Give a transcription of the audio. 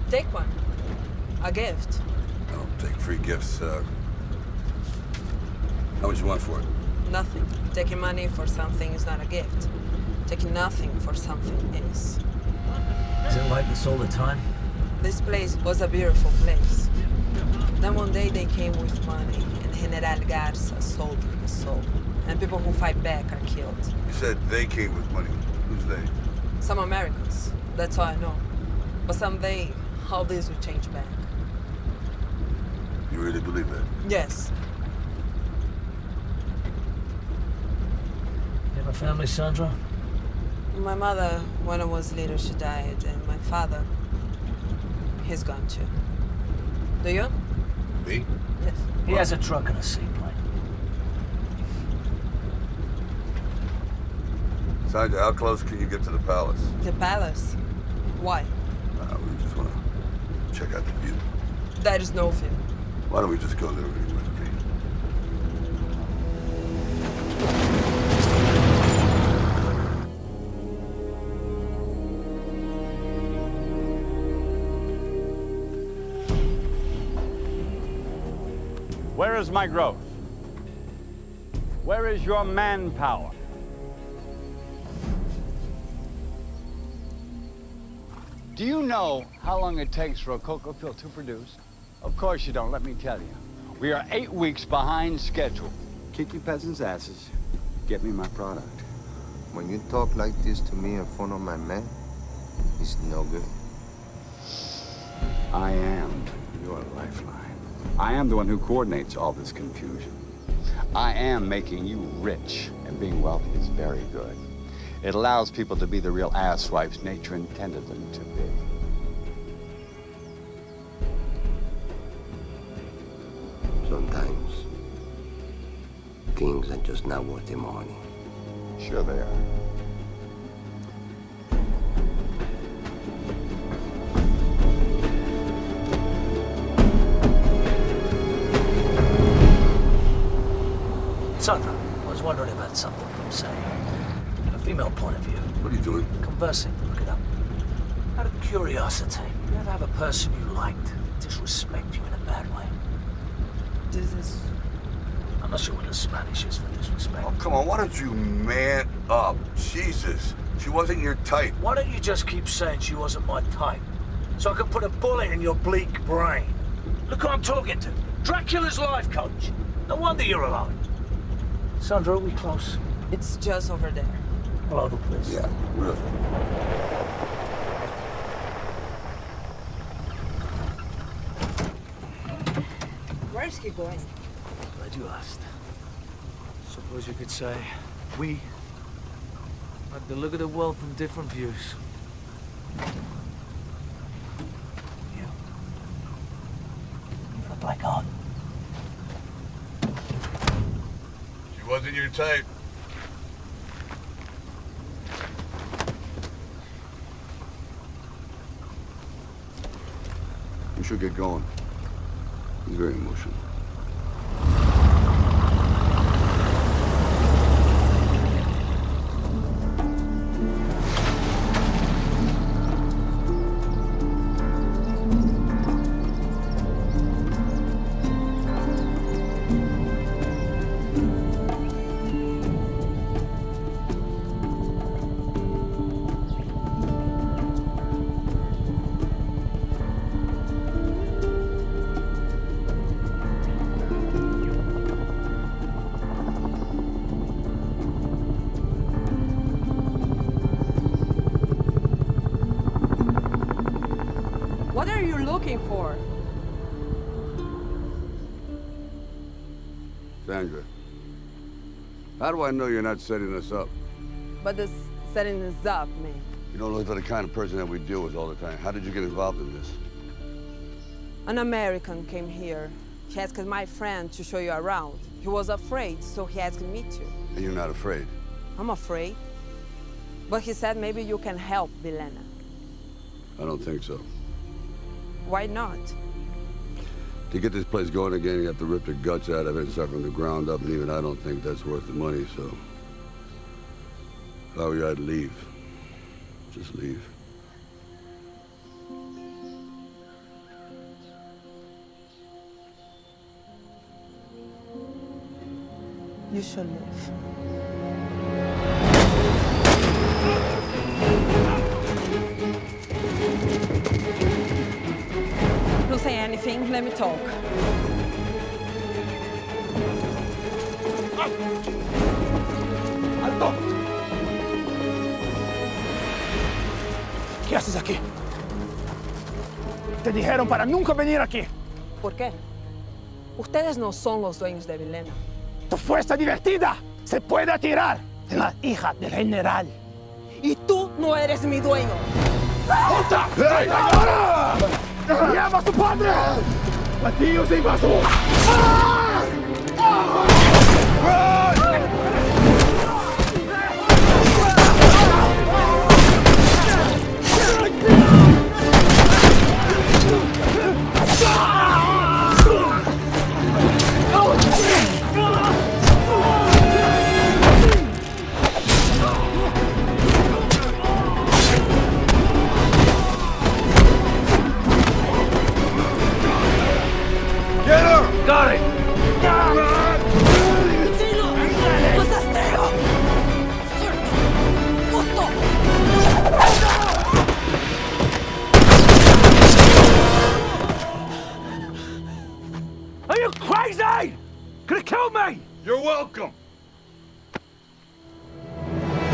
Take one. A gift. I don't take free gifts. How much you want for it? Nothing. Taking money for something is not a gift. Taking nothing for something is. Is it like this all the time? This place was a beautiful place. Then one day they came with money, and General Garza sold his soul. And people who fight back are killed. You said they came with money. Who's they? Some Americans. That's all I know. But someday, all this will change back. You really believe that? Yes. You have a family, Sandra? My mother, when I was little, she died, and my father, he's gone too. Do you? Me? Yes. He has a truck and a seaplane. Sandra, how close can you get to the palace? The palace? Why? We just want to check out the view. There is no view. Why don't we just go there anyway, okay? Where is my growth? Where is your manpower? Do you know how long it takes for a cocoa pill to produce? Of course you don't, let me tell you. We are 8 weeks behind schedule. Kick you peasants' asses. Get me my product. When you talk like this to me in front of my men, it's no good. I am your lifeline. I am the one who coordinates all this confusion. I am making you rich, and being wealthy is very good. It allows people to be the real asswipes nature intended them to be. Sometimes, things are just not worth the money. Sure they are. Sandra, I was wondering about something from, say, a female point of view. What are you doing? Conversing, look it up. Out of curiosity, you ever have a person you liked disrespect you in a bad way? This is... I'm not sure what the Spanish is for disrespect. Oh, come on, why don't you man up? Jesus, she wasn't your type. Why don't you just keep saying she wasn't my type? So I can put a bullet in your bleak brain. Look who I'm talking to. Dracula's life coach. No wonder you're alone. Sandra, are we close? It's just over there. All over, please. Yeah, really. Where's he going? Glad you asked. Suppose you could say, we like to look at the world from different views. You. Got a black heart. She wasn't your type. We should get going. He's very emotional. What are you looking for? Sandra, how do I know you're not setting us up? But this setting this up, man. You don't look like the kind of person that we deal with all the time. How did you get involved in this? An American came here. He asked my friend to show you around. He was afraid, so he asked me to. And you're not afraid? I'm afraid. But he said maybe you can help Vilena. I don't think so. Why not? To get this place going again, you have to rip the guts out of it and start from the ground up, and even I don't think that's worth the money, so... If I were you, I'd leave. Just leave. You should leave. Don't say anything, let me talk. ¡Alto! ¿Qué haces aquí? Te dijeron para nunca venir aquí. ¿Por qué? Ustedes no son los dueños de Villena. Tu fuerza divertida se puede tirar en la hija del general. Y tú no eres mi dueño. ¡Puta! ¡Señora! ¡Llama a su padre! ¡Matío se invasó! Got it! ¡Dilo! ¡Desastero! ¡Cerdo! ¡Puto! Are you crazy? Could have killed me! You're welcome!